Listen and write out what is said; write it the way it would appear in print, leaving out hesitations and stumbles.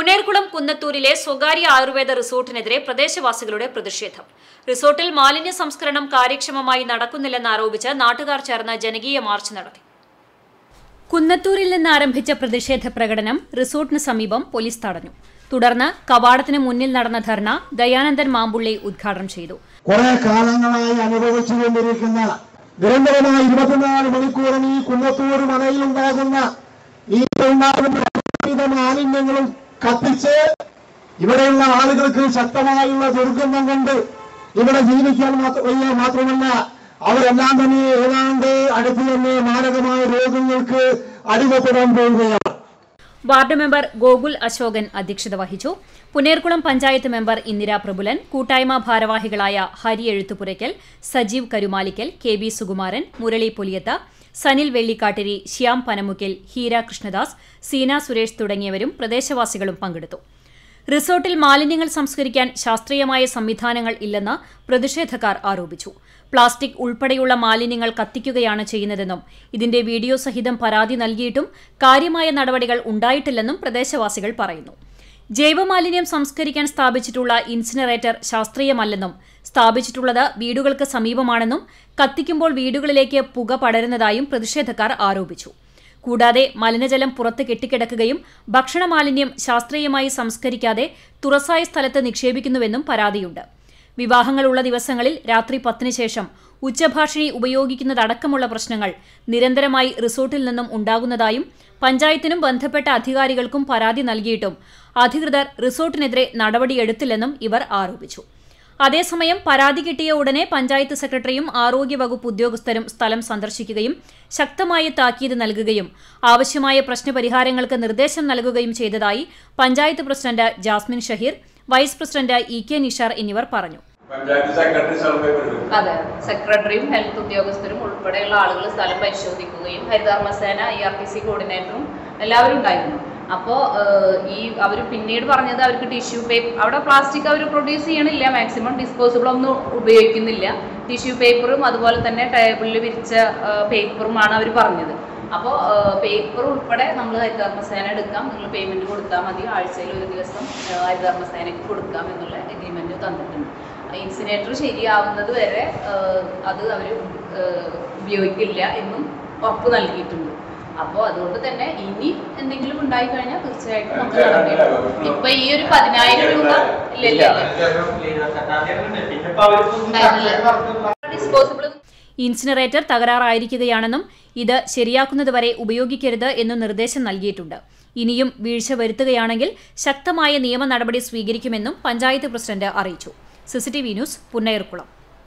പുന്നേർകുളം കുന്നത്തൂരിലെ സ്വകാര്യ ആയുർവേദ റിസോർട്ടിനെതിരെ പ്രദേശവാസികളുടെ പ്രതിഷേധം. റിസോർട്ടിൽ മാലിന്യ സംസ്കരണം കാര്യക്ഷമമായി നടക്കുന്നില്ലെന്ന് ആരോപിച്ച് നാട്ടുകാർ ചേർന്ന് ജനകീയ മാർച്ച് നടത്തി. കുന്നത്തൂരിൽ നിന്ന് ആരംഭിച്ച പ്രതിഷേധ പ്രകടനം റിസോർട്ടിന് സമീപം പോലീസ് തടഞ്ഞു. തുടർന്ന് കവാടത്തിന് മുന്നിൽ നടന്ന ധർണ ദയാനന്ദൻ മാമ്പുള്ളി ഉദ്ഘാടനം ചെയ്തു. കുറെ കാലങ്ങളായി അനുഭവിച്ചുകൊണ്ടിരിക്കുന്ന നിരന്തരമായ 24 മണിക്കൂറും ഈ കുന്നത്തൂർ മലയിലുണ്ടാകുന്ന ഈ മാലിന്യങ്ങളും കത്തിച്ച് ഇവിടെയുള്ള ആളുകൾക്ക് ശക്തമായുള്ള ദുർഗന്ധം കൊണ്ട് ഇവിടെ ജീവിക്കാൻ മാത്രമല്ല അവരെല്ലാം തന്നെ ഏതാണ്ട് അടുത്ത് തന്നെ മാരകമായ രോഗങ്ങൾക്ക് അടിമപ്പെടാൻ പോവുകയാണ്. വാർഡ് മെമ്പർ ഗോകുൽ അശോകൻ അധ്യക്ഷത വഹിച്ചു. പുന്നേർകുളം പഞ്ചായത്ത് മെമ്പർ ഇന്ദിര പ്രഭുലൻ, കൂട്ടായ്മ ഭാരവാഹികളായ ഹരി എഴുത്തുപുരയ്ക്കൽ, സജീവ് കരുമാലിക്കൽ, കെ ബി സുകുമാരൻ, മുരളി പൊലിയത്ത, സനിൽ വെള്ളിക്കാട്ടിരി, ശ്യാം പനമുക്കിൽ, ഹീര കൃഷ്ണദാസ്, സീന സുരേഷ് തുടങ്ങിയവരും പ്രദേശവാസികളും പങ്കെടുത്തു. റിസോർട്ടിൽ മാലിന്യങ്ങൾ സംസ്കരിക്കാൻ ശാസ്ത്രീയമായ സംവിധാനങ്ങൾ ഇല്ലെന്ന് പ്രതിഷേധക്കാർ ആരോപിച്ചു. പ്ലാസ്റ്റിക് ഉൾപ്പെടെയുള്ള മാലിന്യങ്ങൾ കത്തിക്കുകയാണ് ചെയ്യുന്നതെന്നും ഇതിന്റെ വീഡിയോ സഹിതം പരാതി നൽകിയിട്ടും കാര്യമായ നടപടികൾ ഉണ്ടായിട്ടില്ലെന്നും പ്രദേശവാസികൾ പറയുന്നു. ജൈവമാലിന്യം സംസ്കരിക്കാൻ സ്ഥാപിച്ചിട്ടുള്ള ഇൻസിനറേറ്റർ ശാസ്ത്രീയമല്ലെന്നും സ്ഥാപിച്ചിട്ടുള്ളത് വീടുകൾക്ക് സമീപമാണെന്നും കത്തിക്കുമ്പോൾ വീടുകളിലേക്ക് പുക പടരുന്നതായും പ്രതിഷേധക്കാർ ആരോപിച്ചു. കൂടാതെ മലിനജലം പുറത്ത് കെട്ടിക്കിടക്കുകയും ഭക്ഷണ മാലിന്യം ശാസ്ത്രീയമായി സംസ്കരിക്കാതെ തുറസായ സ്ഥലത്ത് നിക്ഷേപിക്കുന്നുവെന്നും പരാതിയുണ്ട്. വിവാഹങ്ങളുള്ള ദിവസങ്ങളിൽ രാത്രി 10-ന് ശേഷം ഉച്ചഭാഷിണി ഉപയോഗിക്കുന്നതടക്കമുള്ള പ്രശ്നങ്ങൾ നിരന്തരമായി റിസോർട്ടിൽ നിന്നും ഉണ്ടാകുന്നതായും പഞ്ചായത്തിനും ബന്ധപ്പെട്ട അധികാരികൾക്കും പരാതി നൽകിയിട്ടും അധികൃതർ റിസോർട്ടിനെതിരെ നടപടിയെടുത്തില്ലെന്നും ഇവർ ആരോപിച്ചു. അതേസമയം പരാതി കിട്ടിയ ഉടനെ പഞ്ചായത്ത് സെക്രട്ടറിയും ആരോഗ്യവകുപ്പ് ഉദ്യോഗസ്ഥരും സ്ഥലം സന്ദർശിക്കുകയും ശക്തമായ താക്കീത് നൽകുകയും ആവശ്യമായ പ്രശ്നപരിഹാരങ്ങൾക്ക് നിർദ്ദേശം നൽകുകയും ചെയ്തതായി panchayat president Jasmin Shaheer, vice president EK Nishar എന്നിവർ പറഞ്ഞു. അതെ, സെക്രട്ടറിയും ഹെൽത്ത് ഉദ്യോഗസ്ഥരും ഉൾപ്പെടെയുള്ള ആളുകൾ സ്ഥലം പരിശോധിക്കുകയും ഹരിതകർമ്മസേന IRTC കോർഡിനേറ്ററും എല്ലാവരും ഉണ്ടായിരുന്നു. അപ്പോൾ അവർ പിന്നീട് പറഞ്ഞത് അവർക്ക് ടിഷ്യൂ പേപ്പർ, അവിടെ പ്ലാസ്റ്റിക് അവർ പ്രൊഡ്യൂസ് ചെയ്യണില്ല, മാക്സിമം ഡിസ്പോസിബിൾ ഒന്നും ഉപയോഗിക്കുന്നില്ല. ടിഷ്യൂ പേപ്പറും അതുപോലെ തന്നെ ടേബിളിൽ വിരിച്ച പേപ്പറുമാണ് അവർ പറഞ്ഞത്. അപ്പോൾ പേപ്പർ ഉൾപ്പെടെ നമ്മൾ ഹരിതകർമ്മസേന എടുക്കാം, നിങ്ങൾ പേയ്മെൻറ്റ് കൊടുത്താൽ മതി, ആഴ്ചയിൽ ഒരു ദിവസം ഹരിതകർമ്മസേനയ്ക്ക് കൊടുക്കാം എന്നുള്ള എഗ്രിമെൻറ്റ് തന്നിട്ടുണ്ട്. ഇൻസിനേറ്റർ ശരിയാവുന്നത് വരെ അത് അവർ ഉപയോഗിക്കില്ല എന്നും ഉറപ്പ് നൽകിയിട്ടുണ്ട്. അപ്പോൾ അതുകൊണ്ട് തന്നെ ഇനി എന്തെങ്കിലും ഉണ്ടായി കഴിഞ്ഞാൽ തീർച്ചയായിട്ടും നമുക്ക് നടക്കും. ഇപ്പൊ ഈ ഒരു 10,000 രൂപ ഡിസ്പോസിബിൾ ഇൻസിനറേറ്റർ തകരാറായിരിക്കുകയാണെന്നും ഇത് ശരിയാക്കുന്നതുവരെ ഉപയോഗിക്കരുത് എന്നും നിർദ്ദേശം നൽകിയിട്ടുണ്ട്. ഇനിയും വീഴ്ച വരുത്തുകയാണെങ്കിൽ ശക്തമായ നിയമ നടപടി സ്വീകരിക്കുമെന്നും പഞ്ചായത്ത് പ്രസിഡന്റ് അറിയിച്ചു. CCTV news, Punnerkulam.